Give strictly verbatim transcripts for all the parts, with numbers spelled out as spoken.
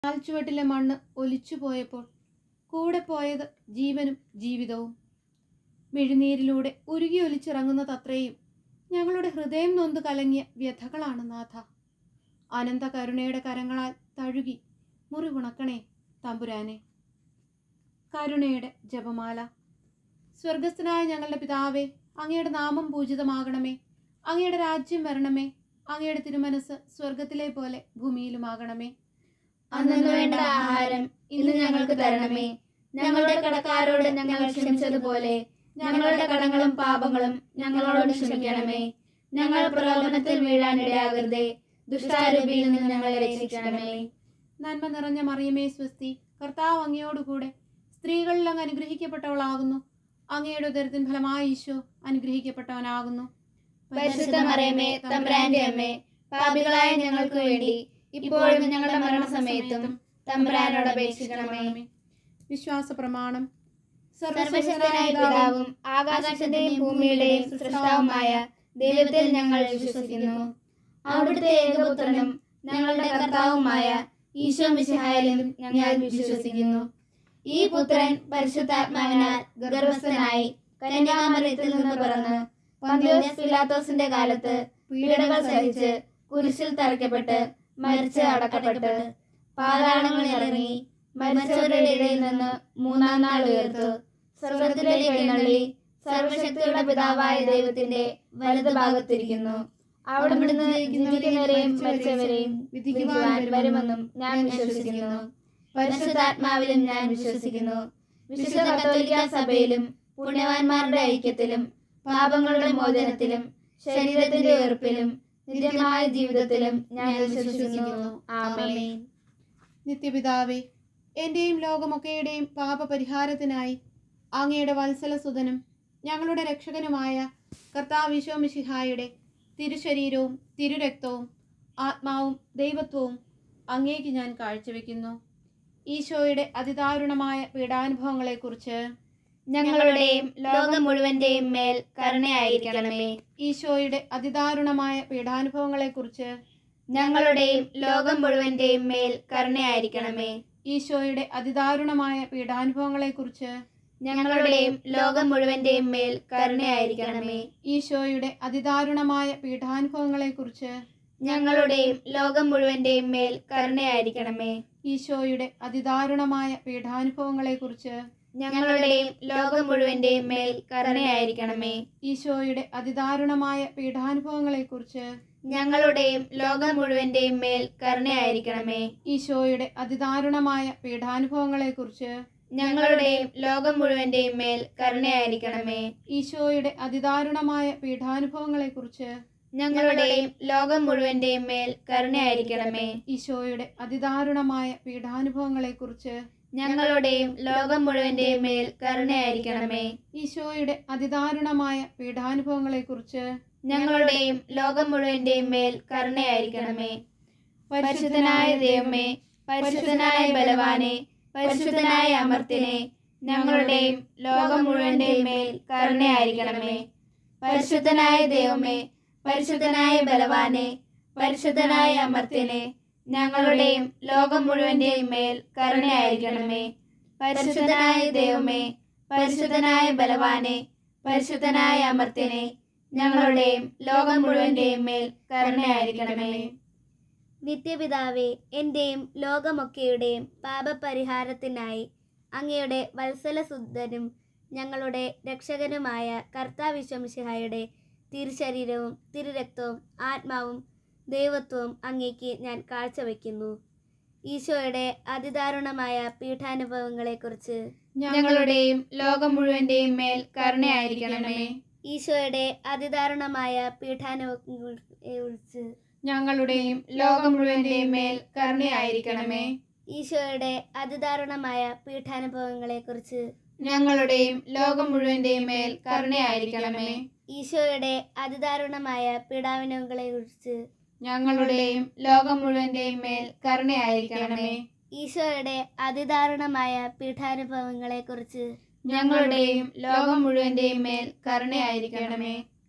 കാൽച്ചുവട്ടിലെ മണ്ണ് ഒലിച്ചു പോയപ്പോൾ കൂടെ പോയത് ജീവനും ജീവിതവും. മിഴിനീരിലൂടെ ഉരുകി ഒലിച്ചിറങ്ങുന്നത് അത്രയും ഞങ്ങളുടെ ഹൃദയം നൊന്ത് കലങ്ങിയ വ്യഥകളാണ് നാഥ. അനന്ത കരുണയുടെ കരങ്ങളാൽ തഴുകി മുറിവുണക്കണേ തമ്പുരാനെ. കരുണയുടെ ജപമാല. സ്വർഗസ്ഥനായ ഞങ്ങളുടെ പിതാവേ, അങ്ങയുടെ നാമം പൂജിതമാകണമേ. അങ്ങയുടെ രാജ്യം വരണമേ. അങ്ങയുടെ തിരുമനസ് സ്വർഗത്തിലെ പോലെ ഭൂമിയിലുമാകണമേ. അന്നു വേണ്ട ആഹാരം ഇന്ന് ഞങ്ങൾക്ക് തരണമേ. ഞങ്ങളുടെ കടക്കാരോട് ഞങ്ങൾ ക്ഷമിച്ചതുപോലെ ഞങ്ങളുടെ കടങ്ങളും പാപങ്ങളും ഞങ്ങളോട് ക്ഷമിക്കണമേ. ഞങ്ങൾ പ്രലോഭനത്തിൽ വീഴാനിടയാകരുതേ. ദുഷ്ടാരൂപിയിൽ നിന്ന് ഞങ്ങളെ രക്ഷിക്കണമേ. നന്മ നിറഞ്ഞ മറിയമേ സ്വസ്തി, കർത്താവ് അങ്ങയോടുകൂടെ സ്ത്രീകളിൽ അങ്ങ് അനുഗ്രഹിക്കപ്പെട്ടവളാകുന്നു. അങ്ങയുടെ ഉദരത്തിൻ ഫലമായി ഈശോ അനുഗ്രഹിക്കപ്പെട്ടവനാകുന്നു. പരിശുദ്ധ മറിയമേ, തമ്പുരാന്റെ അമ്മേ, പാപികളായ ഞങ്ങൾക്ക് വേണ്ടി ഇപ്പോഴും ഞങ്ങളുടെ മരണസമയത്തും തമ്പുരാനോട് അപേക്ഷിക്കണമേ. വിശ്വാസ പ്രമാണം. സർവശക്തനായ പിതാവും ആകാശത്തിന്റെയും ഭൂമിയുടെയും സൃഷ്ടാവുമായ ദൈവത്തിൽ ഞങ്ങൾ വിശ്വസിക്കുന്നു. അവിടുത്തെ ഏകപുത്രനും ഞങ്ങളുടെ കർത്താവുമായ ഈശോ മിശിഹായിലും ഞങ്ങൾ വിശ്വസിക്കുന്നു. ഈ പുത്രൻ പരിശുദ്ധാത്മാവിനാൽ ഗർഭസ്ഥനായി കന്യാമറിയത്തിൽ നിന്ന് പിറന്ന് പന്തിയോസ് പിലാത്തോസിന്റെ കാലത്ത് പീഡകൾ സഹിച്ച് കുരിശിൽ തറയ്ക്കപ്പെട്ട് മരിച്ച് അടക്കപ്പെട്ട് പാതാളങ്ങളിൽ ഇറങ്ങി മരിച്ചവരുടെ ഇടയിൽ നിന്ന് മൂന്നാം നാൾ ഉയർത്തു സ്വർഗത്തിലേക്ക് എഴുന്നള്ളി സർവശക്തിയുടെ പിതാവായ ദൈവത്തിന്റെ വലതു ഭാഗത്തിരിക്കുന്നു. അവിടെ നിന്ന് ജീവിക്കുന്നവരെയും മരിച്ചവരെയും വിധിക്കുവാൻ വരുമെന്നും ഞാൻ വിശ്വസിക്കുന്നു. പരിശുദ്ധാത്മാവിലും ഞാൻ വിശ്വസിക്കുന്നു. വിശുദ്ധ കത്തോലിക്ക സഭയിലും പുണ്യവാന്മാരുടെ ഐക്യത്തിലും പാപങ്ങളുടെ മോചനത്തിലും ശരീരത്തിന്റെ ഉയർപ്പിലും നിത്യമായ ജീവിതത്തിലും ഞാൻ വിശ്വസിക്കുന്നു. ആമേൻ. നിത്യപിതാവേ, എന്റെയും ലോകമൊക്കെയുടെയും പാപപരിഹാരത്തിനായി അങ്ങയുടെ വത്സലസുതനും ഞങ്ങളുടെ രക്ഷകനുമായ കർത്താവ് ഈശോ മിശിഹായുടെ തിരുശരീരവും തിരുരക്തവും ആത്മാവും ദൈവത്വവും അങ്ങേക്ക് ഞാൻ കാഴ്ചവെക്കുന്നു. ഈശോയുടെ അതിദാരുണമായ പീഡാനുഭവങ്ങളെക്കുറിച്ച് ഞങ്ങളുടെയും ലോകം മുഴുവന്റെയും മേൽ കരുണയായിരിക്കണമേ. ഈശോയുടെ അതിദാരുണമായ പീഡാനുഭവങ്ങളെക്കുറിച്ച് ഞങ്ങളുടെയും ലോകം മുഴുവന്റെയും മേൽ കരുണയായിരിക്കണമേ. ഈശോയുടെ അതിദാരുണമായ പീഡാനുഭവങ്ങളെക്കുറിച്ച് ഞങ്ങളുടെയും ലോകം മുഴുവന്റെയും മേൽ കരുണയായിരിക്കണമേ. ഈശോയുടെ അതിദാരുണമായ പീഡാനുഭവങ്ങളെക്കുറിച്ച് ഞങ്ങളുടെയും ലോകം മുഴുവന്റെയും മേൽ കരുണയായിരിക്കണമേ. ഈശോയുടെ അതിദാരുണമായ പീഡാനുഭവങ്ങളെക്കുറിച്ച് ഞങ്ങളുടെയും ലോകം മുഴുവന്റെയും മേൽ കരുണയായിരിക്കണമേ. ഈശോയുടെ അതിദാരുണമായ പീഡാനുഭവങ്ങളെക്കുറിച്ച് ഞങ്ങളുടെയും ലോകം മുഴുവന്റെയും മേൽ കരുണയായിരിക്കണമേ. ഈശോയുടെ അതിദാരുണമായ പീഡാനുഭവങ്ങളെക്കുറിച്ച് ഞങ്ങളുടെയും ലോകം മുഴുവന്റെയും മേൽ കരുണയായിരിക്കണമേ. ഈശോയുടെ അതിദാരുണമായ പീഡാനുഭവങ്ങളെക്കുറിച്ച് ഞങ്ങളുടെയും ലോകം മുഴുവന്റെയും മേൽ കരുണയായിരിക്കണമേ. ഈശോയുടെ അതിദാരുണമായ പീഡാനുഭവങ്ങളെക്കുറിച്ച് ഞങ്ങളുടെയും ലോകം മുഴുവന്റെയും മേൽ കരുണയായിരിക്കണമേ. ഈശോയുടെ അതിദാരുണമായ പീഡാനുഭവങ്ങളെക്കുറിച്ച് ഞങ്ങളുടെയും ലോകം മുഴുവന്റെയും മേൽ കരുണയായിരിക്കണമേ. പരിശുദ്ധനായ ദൈവമേ, പരിശുദ്ധനായ ബലവാനെ, പരിശുദ്ധനായ അമർത്യനെ, ഞങ്ങളുടെയും ലോകം മുഴുവന്റെയും മേൽ കരുണയായിരിക്കണമേ. പരിശുദ്ധനായ ദൈവമേ, പരിശുദ്ധനായ ബലവാനെ, പരിശുദ്ധനായ അമർത്യനെ, ഞങ്ങളുടെയും ലോകം മുഴുവന്റെയും മേൽ കരുണയായിരിക്കണമേ. പരിശുദ്ധനായ ദൈവമേ, പരിശുദ്ധനായ ബലവാനെ, പരിശുദ്ധനായ അമർത്യനെ, ഞങ്ങളുടെയും ലോകം മുഴുവന്റെയും മേൽ കരുണയായിരിക്കണമേ. നിത്യപിതാവേ, എന്റെയും ലോകമൊക്കെയുടെയും പാപപരിഹാരത്തിനായി അങ്ങയുടെ വത്സലസുതനും ഞങ്ങളുടെ രക്ഷകനുമായ കർത്താവ് ഈശോ മിശിഹായുടെ തിരുശരീരവും തിരുരക്തവും ആത്മാവും ദൈവത്വവും അങ്ങേക്ക് ഞാൻ കാഴ്ചവെക്കുന്നു. ഈശോയുടെ അതിദാരുണമായ പീഠാനുഭവങ്ങളെക്കുറിച്ച് ഞങ്ങളുടെയും ലോകം മുഴുവന്റെയും മേൽ കരുണയായിരിക്കണമേ. ഈശോയുടെ അതിദാരുണമായ പീഠാനുഭവങ്ങളെക്കുറിച്ച് ഞങ്ങളുടെയും ലോകം മുഴുവന്റെയും മേൽ കരുണയായിരിക്കണമേ. ഈശോയുടെ അതിദാരുണമായ പീഠാനുഭവങ്ങളെക്കുറിച്ച് ഞങ്ങളുടെയും ലോകം മുഴുവന്റെയും മേൽ കരുണയായിരിക്കണമേ. ഈശോയുടെ അതിദാരുണമായ പീഡാനുഭവങ്ങളെക്കുറിച്ച് ഞങ്ങളുടെയും ലോകം മുഴുവന്റെയും മേൽ കരുണയായിരിക്കണമേ. ഈശോയുടെ അതിദാരുണമായ പീഠാനുഭവങ്ങളെക്കുറിച്ച് ഞങ്ങളുടെയും ലോകം മുഴുവന്റെയും മേൽ കരുണയായിരിക്കണമേ.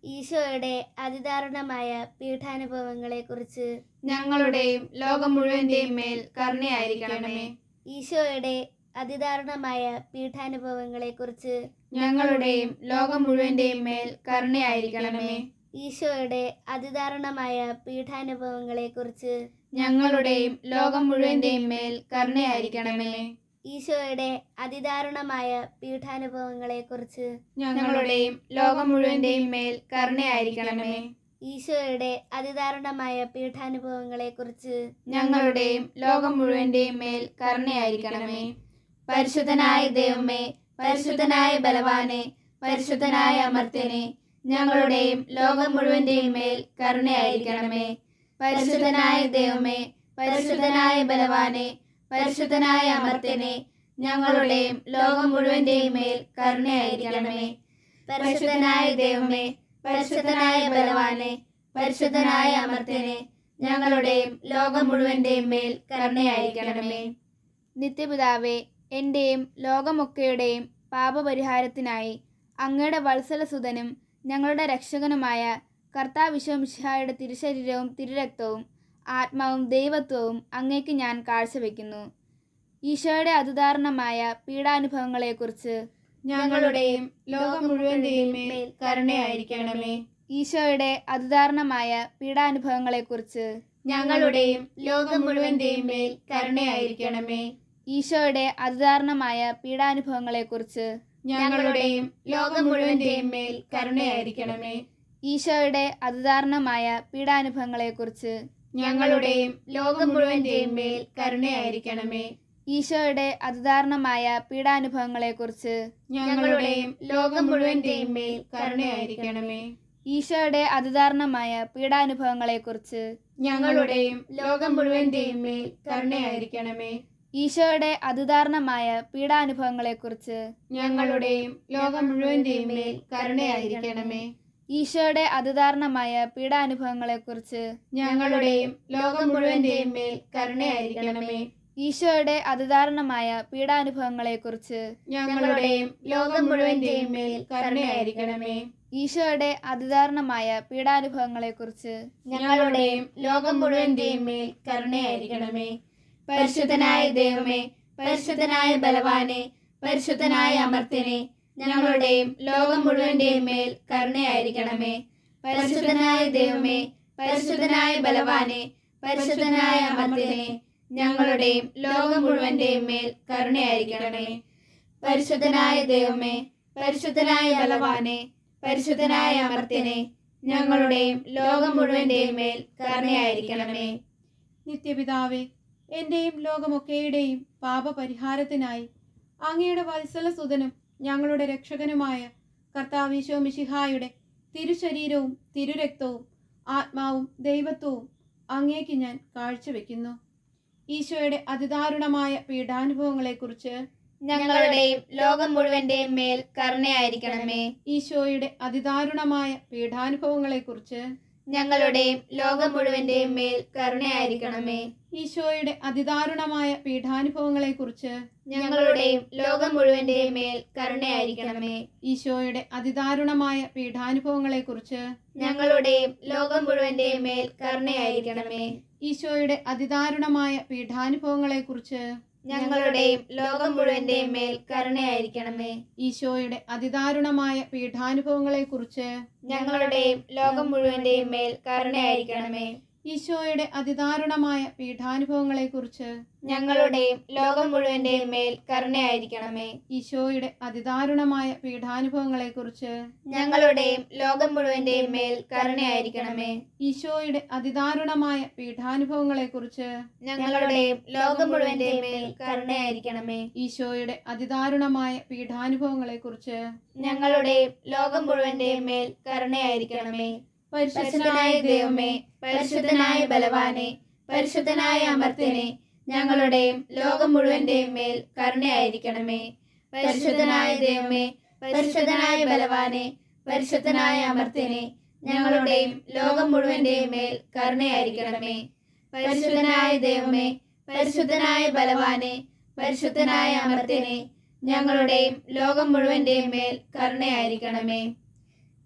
ഈശോയുടെ അതിദാരുണമായ പീഠാനുഭവങ്ങളെക്കുറിച്ച് ഞങ്ങളുടെയും ലോകം മുഴുവന്റെയും മേൽ കരുണയായിരിക്കണമേ. ഈശോയുടെ അതിദാരുണമായ പീഠാനുഭവങ്ങളെക്കുറിച്ച് ഞങ്ങളുടെയും ലോകം മുഴുവന്റെയും മേൽ കരുണയായിരിക്കണമേ. ഈശോയുടെ അതിദാരുണമായ പീഠാനുഭവങ്ങളെക്കുറിച്ച് ഞങ്ങളുടെയും ലോകം മുഴുവന്റെയും മേൽ കരുണയായിരിക്കണമേ. ഈശോയുടെ അതിദാരുണമായ പീഠാനുഭവങ്ങളെക്കുറിച്ച് ഞങ്ങളുടെയും ലോകം മുഴുവന്റെയും മേൽ കരുണയായിരിക്കണമേ. ഈശോയുടെ അതിദാരുണമായ പീഠാനുഭവങ്ങളെക്കുറിച്ച് ഞങ്ങളുടെയും ലോകം മുഴുവന്റെയും മേൽ കരുണയായിരിക്കണമേ. പരിശുദ്ധനായ ദൈവമേ, പരിശുദ്ധനായ ബലവാനെ, പരിശുദ്ധനായ അമർത്യനെ, ഞങ്ങളുടെയും ലോകം മുഴുവന്റെയും മേൽ കരുണയായിരിക്കണമേ. പരിശുദ്ധനായ ദൈവമേ, പരിശുദ്ധനായ ബലവാനെ, പരിശുദ്ധനായ അമർത്യനെ, ഞങ്ങളുടെയും ലോകം മുഴുവന്റെയും മേൽ കരുണയായിരിക്കണമേ. പരിശുദ്ധനായ ദൈവമേ, പരിശുദ്ധനായ ബലവാനെ, പരിശുദ്ധനായ അമർത്യനെ, ഞങ്ങളുടെയും ലോകം മുഴുവന്റെയും മേൽ കരുണയായിരിക്കണമേ. നിത്യപിതാവേ, എന്റെയും ലോകമൊക്കെയുടെയും പാപപരിഹാരത്തിനായി അങ്ങയുടെ വത്സലസുതനും ഞങ്ങളുടെ രക്ഷകനുമായ കർത്താവിശ്വമിശിഹായുടെ തിരുശരീരവും തിരുരക്തവും ആത്മാവും ദൈവത്വവും അങ്ങേക്ക് ഞാൻ കാഴ്ചവെക്കുന്നു. ഈശോയുടെ അതിദാരുണമായ പീഡാനുഭവങ്ങളെക്കുറിച്ച് ഞങ്ങളുടെയും ലോകം മുഴുവന്റെയും മേൽ കരുണയായിരിക്കണമേ. ഈശോയുടെ അതിദാരുണമായ പീഡാനുഭവങ്ങളെക്കുറിച്ച് ഞങ്ങളുടെയും ലോകം മുഴുവന്റെയും മേൽ കരുണയായിരിക്കണമേ. ഈശോയുടെ അതിദാരുണമായ പീഡാനുഭവങ്ങളെക്കുറിച്ച് ഞങ്ങളുടെയും ലോകം മുഴുവന്റെയും മേൽ കരുണയായിരിക്കണമേ. ഈശോയുടെ അതിദാരുണമായ പീഡാനുഭവങ്ങളെക്കുറിച്ച് ഞങ്ങളുടെയും ലോകം മുഴുവന്റെയും മേൽ കരുണയായിരിക്കണമേ. ഈശോയുടെ അതിദാരുണമായ പീഡാനുഭവങ്ങളെക്കുറിച്ച് ഞങ്ങളുടെയും ലോകം മുഴുവന്റെയും മേൽ കരുണയായിരിക്കണമേ. ഈശോയുടെ അതിദാരുണമായ പീഡാനുഭവങ്ങളെക്കുറിച്ച് ഞങ്ങളുടെയും ലോകം മുഴുവന്റെയും മേൽ കരുണയായിരിക്കണമേ. ഈശോയുടെ അതിദാരുണമായ പീഡാനുഭവങ്ങളെക്കുറിച്ച് ഞങ്ങളുടെയും ലോകം മുഴുവന്റെയും മേൽ കരുണയായിരിക്കണമേ. ഈശോയുടെ അതിദാരുണമായ പീഡാനുഭവങ്ങളെക്കുറിച്ച് ഞങ്ങളുടെയും ലോകം മുഴുവന്റെയും മേൽ കരുണയായിരിക്കണമേ. ഈശോയുടെ അതിദാരുണമായ പീഡാനുഭവങ്ങളെക്കുറിച്ച് ഞങ്ങളുടെയും ലോകം മുഴുവന്റെയും മേൽ കരുണയായിരിക്കണമേ. ഈശോയുടെ അതിദാരുണമായ പീഡാനുഭവങ്ങളെക്കുറിച്ച് ഞങ്ങളുടെയും ലോകം മുഴുവന്റെയും മേൽ കരുണയായിരിക്കണമേ. പരിശുദ്ധനായ ദൈവമേ, പരിശുദ്ധനായ ബലവാനെ, പരിശുദ്ധനായ അമർത്യനെ, ഞങ്ങളുടെയും ലോകം മുഴുവന്റെയും മേൽ കരുണയായിരിക്കണമേ. പരിശുദ്ധനായ ദൈവമേ, പരിശുദ്ധനായ ബലവാനെ, പരിശുദ്ധനായ അമർത്യനെ, ഞങ്ങളുടെയും ലോകം മുഴുവന്റെയും മേൽ കരുണയായിരിക്കണമേ. പരിശുദ്ധനായ ദൈവമേ, പരിശുദ്ധനായ ബലവാനെ, പരിശുദ്ധനായ അമർത്യനെ, ഞങ്ങളുടെയും ലോകം മുഴുവന്റെയും മേൽ കരുണയായിരിക്കണമേ. നിത്യപിതാവേ, എന്റെയും ലോകമൊക്കെയുടെയും പാപപരിഹാരത്തിനായി അങ്ങയുടെ വത്സലസുതനും ഞങ്ങളുടെ രക്ഷകനുമായ കർത്താവിശ്വമിശിഹായുടെ തിരുശരീരവും തിരുരക്തവും ആത്മാവും ദൈവത്വവും അങ്ങേക്ക് ഞാൻ കാഴ്ചവെക്കുന്നു. ഈശോയുടെ അതിദാരുണമായ പീഡാനുഭവങ്ങളെക്കുറിച്ച് ഞങ്ങളുടെയും ലോകം മുഴുവന്റെയും മേൽ കരുണയായിരിക്കണമേ. ഈശോയുടെ അതിദാരുണമായ പീഡാനുഭവങ്ങളെക്കുറിച്ച് ഞങ്ങളുടെയും ലോകം മുഴുവന്റെയും മേൽ കരുണയായിരിക്കണമേ. ഈശോയുടെ അതിദാരുണമായ പീഡാനുഭവങ്ങളെക്കുറിച്ച് ഞങ്ങളുടെയും ലോകം മുഴുവന്റെയും മേൽ കരുണയായിരിക്കണമേ. ഈശോയുടെ അതിദാരുണമായ പീഡാനുഭവങ്ങളെക്കുറിച്ച് ഞങ്ങളുടെയും ലോകം മുഴുവന്റെയും മേൽ കരുണയായിരിക്കണമേ. ഈശോയുടെ അതിദാരുണമായ പീഡാനുഭവങ്ങളെക്കുറിച്ച് ഞങ്ങളുടെയും ലോകം മുഴുവന്റെയും മേൽ കരുണയായിരിക്കണമേ. ഈശോയുടെ അതിദാരുണമായ പീഡാനുഭവങ്ങളെക്കുറിച്ച് ഞങ്ങളുടെയും ലോകം മുഴുവന്റെയും മേൽ കരുണയായിരിക്കണമേ. ഈശോയുടെ അതിദാരുണമായ പീഡാനുഭവങ്ങളെക്കുറിച്ച് ഞങ്ങളുടെയും ലോകം മുഴുവന്റെയും മേൽ കരുണയായിരിക്കണമേ. ഈശോയുടെ അതിദാരുണമായ പീഡാനുഭവങ്ങളെക്കുറിച്ച് ഞങ്ങളുടെയും ലോകം മുഴുവന്റെയും മേൽ കരുണയായിരിക്കണമേ. ഈശോയുടെ അതിദാരുണമായ പീഡാനുഭവങ്ങളെക്കുറിച്ച് ഞങ്ങളുടെയും ലോകം മുഴുവന്റെയും മേൽ കരുണയായിരിക്കണമേ. ഈശോയുടെ അതിദാരുണമായ പീഡാനുഭവങ്ങളെക്കുറിച്ച് ഞങ്ങളുടെയും ലോകം മുഴുവന്റെയും മേൽ കരുണയായിരിക്കണമേ. പരിശുദ്ധനായ ദൈവമേ, പരിശുദ്ധനായ ബലവാനെ, പരിശുദ്ധനായ അമർത്യനെ, ഞങ്ങളുടെയും ലോകം മുഴുവന്റെയും മേൽ കരുണയായിരിക്കണമേ. പരിശുദ്ധനായ ദൈവമേ, പരിശുദ്ധനായ ബലവാനെ, പരിശുദ്ധനായ അമർത്യനെ, ഞങ്ങളുടെയും ലോകം മുഴുവന്റെയും മേൽ കരുണയായിരിക്കണമേ. പരിശുദ്ധനായ ദൈവമേ, പരിശുദ്ധനായ ബലവാനെ, പരിശുദ്ധനായ അമർത്യനെ, ഞങ്ങളുടെയും ലോകം മുഴുവന്റെയും മേൽ കരുണയായിരിക്കണമേ.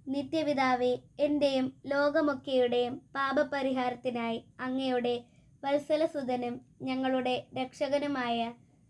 നിത്യപിതാവേ, എൻ്റെയും ലോകമൊക്കെയുടെയും പാപപരിഹാരത്തിനായി അങ്ങയുടെ വത്സലസുതനും ഞങ്ങളുടെ രക്ഷകനുമായ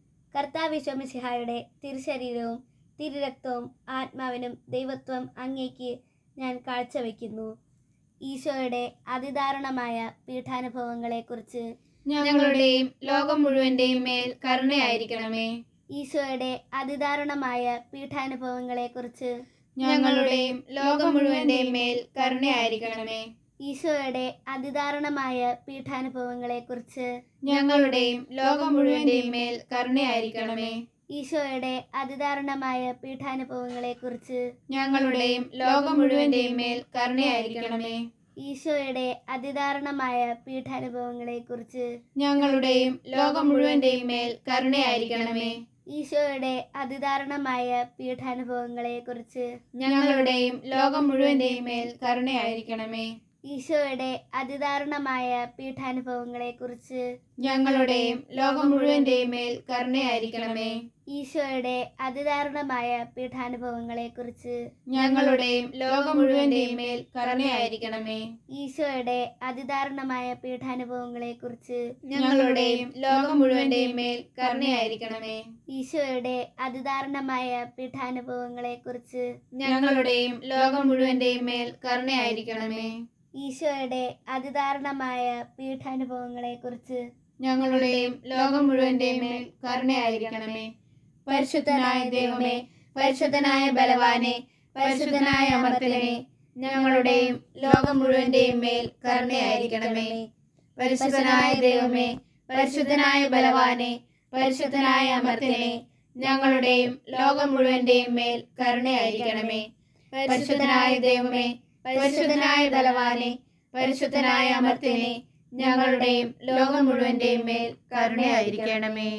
കർത്താവിശ്വമിശിഹായുടെ തിരുശരീരവും തിരുരക്തവും ആത്മാവിനും ദൈവത്വം അങ്ങേക്ക് ഞാൻ കാഴ്ചവെക്കുന്നു. ഈശോയുടെ അതിദാരുണമായ പീഠാനുഭവങ്ങളെക്കുറിച്ച് ഞങ്ങളുടെയും ലോകം മുഴുവന്റെയും മേൽ കരുണയായിരിക്കണമേ. ഈശോയുടെ അതിദാരുണമായ പീഠാനുഭവങ്ങളെക്കുറിച്ച് ഞങ്ങളുടെയും ലോകം മുഴുവന്റെയും മേൽ കരുണയായിരിക്കണമേ. ഈശോയുടെ അതിദാരുണമായ പീഠാനുഭവങ്ങളെക്കുറിച്ച് ഞങ്ങളുടെയും ലോകം മുഴുവന്റെയും മേൽ കരുണയായിരിക്കണമേ. ഈശോയുടെ അതിദാരുണമായ പീഠാനുഭവങ്ങളെക്കുറിച്ച് ഞങ്ങളുടെയും ലോകം മുഴുവന്റെയും മേൽ കരുണയായിരിക്കണമേ. ഈശോയുടെ അതിദാരുണമായ പീഠാനുഭവങ്ങളെക്കുറിച്ച് ഞങ്ങളുടെയും ലോകം മുഴുവന്റെയും മേൽ കരുണയായിരിക്കണമേ. ഈശോയുടെ അതിദാരുണമായ പീഠാനുഭവങ്ങളെക്കുറിച്ച് ഞങ്ങളുടെയും ലോകം മുഴുവന്റെയും മേൽ കരുണയായിരിക്കണമേ. ഈശോയുടെ അതിദാരുണമായ പീഠാനുഭവങ്ങളെക്കുറിച്ച് ഞങ്ങളുടെയും ലോകം മുഴുവന്റെയും മേൽ കരുണയായിരിക്കണമേ. ഈശോയുടെ അതിദാരുണമായ പീഠാനുഭവങ്ങളെക്കുറിച്ച് ഞങ്ങളുടെയും ലോകം മുഴുവന്റെയും മേൽ കരുണയായിരിക്കണമേ. ഈശോയുടെ അതിദാരുണമായ പീഠാനുഭവങ്ങളെക്കുറിച്ച് ഞങ്ങളുടെയും ലോകം മുഴുവന്റെയും മേൽ കരുണയായിരിക്കണമേ. ഈശോയുടെ അതിദാരുണമായ പീഠാനുഭവങ്ങളെക്കുറിച്ച് ഞങ്ങളുടെയും ലോകം മുഴുവന്റെയും മേൽ കരുണയായിരിക്കണമേ. ഈശോയുടെ അതിദാരുണമായ പീഠാനുഭവങ്ങളെക്കുറിച്ച് ഞങ്ങളുടെയും ലോകം മുഴുവന്റെയും മേൽ കരുണയായിരിക്കണമേ. പരിശുദ്ധനായ ദൈവമേ, പരിശുദ്ധനായ ബലവാനെ, പരിശുദ്ധനായ അമർത്യനെ, ഞങ്ങളുടെയും ലോകം മുഴുവന്റെയും മേൽ കരുണയായിരിക്കണമേ. പരിശുദ്ധനായ ദൈവമേ, പരിശുദ്ധനായ ബലവാനെ, പരിശുദ്ധനായ അമർത്യനെ, ഞങ്ങളുടെയും ലോകം മുഴുവന്റെയും മേൽ കരുണയായിരിക്കണമേ. പരിശുദ്ധനായ ദൈവമേ, പരിശുദ്ധനായ ബലവാനെ, പരിശുദ്ധനായ അമർത്യനെ, ഞങ്ങളുടെയും ലോകം മുഴുവന്റെയും മേൽ കരുണയായിരിക്കണമേ.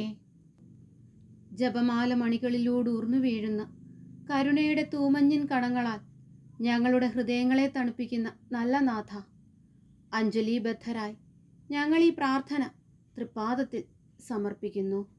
ജപമാല മണികളിലൂടൂർന്നു വീഴുന്ന കരുണയുടെ തൂമഞ്ഞിൻ കണങ്ങളാൽ ഞങ്ങളുടെ ഹൃദയങ്ങളെ തണുപ്പിക്കുന്ന നല്ല നാഥ, അഞ്ജലിബദ്ധരായി ഞങ്ങൾ ഈ പ്രാർത്ഥന തൃപ്പാദത്തിൽ സമർപ്പിക്കുന്നു.